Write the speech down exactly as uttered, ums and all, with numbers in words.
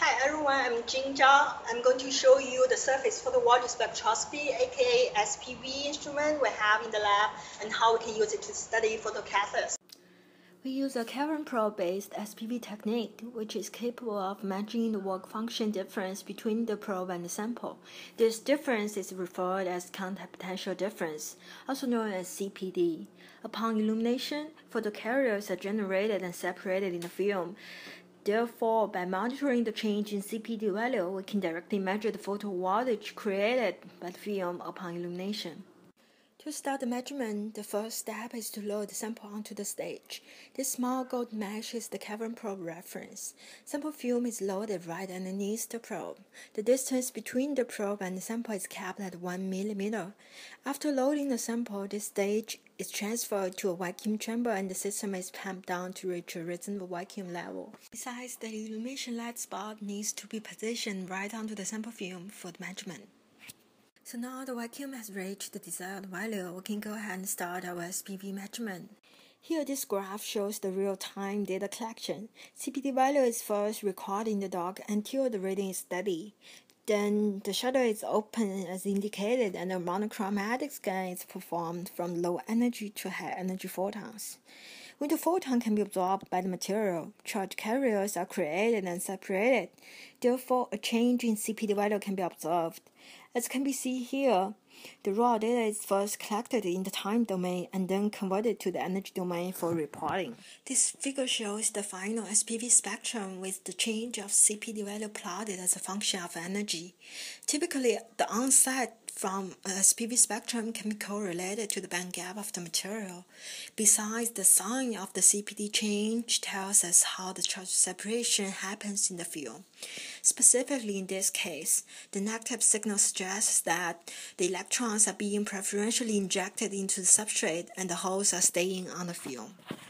Hi everyone, I'm Jing Zhang. I'm going to show you the surface photovoltaic spectroscopy, aka S P V instrument we have in the lab, and how we can use it to study photocatalysis. We use a cavern probe-based S P V technique, which is capable of measuring the work function difference between the probe and the sample. This difference is referred as contact potential difference, also known as C P D. Upon illumination, photocarriers are generated and separated in the film. Therefore, by monitoring the change in C P D value, we can directly measure the photo voltage created by the film upon illumination. To start the measurement, the first step is to load the sample onto the stage. This small gold mesh is the cavern probe reference. Sample film is loaded right underneath the probe. The distance between the probe and the sample is kept at one millimeter. After loading the sample, this stage is transferred to a vacuum chamber and the system is pumped down to reach a reasonable vacuum level. Besides, the illumination light spot needs to be positioned right onto the sample film for the measurement. So now the vacuum has reached the desired value, we can go ahead and start our S P V measurement. Here this graph shows the real-time data collection. C P D value is first recorded in the dock until the reading is steady. Then the shutter is open as indicated and a monochromatic scan is performed from low energy to high energy photons. When the photon can be absorbed by the material, charge carriers are created and separated. Therefore, a change in C P D value can be observed. As can be seen here, the raw data is first collected in the time domain and then converted to the energy domain for reporting. This figure shows the final S P V spectrum with the change of C P D value plotted as a function of energy. Typically, the onset from a S P V spectrum can be correlated to the band gap of the material. Besides, the sign of the C P D change tells us how the charge separation happens in the film. Specifically in this case, the negative signal suggests that the electrons are being preferentially injected into the substrate and the holes are staying on the film.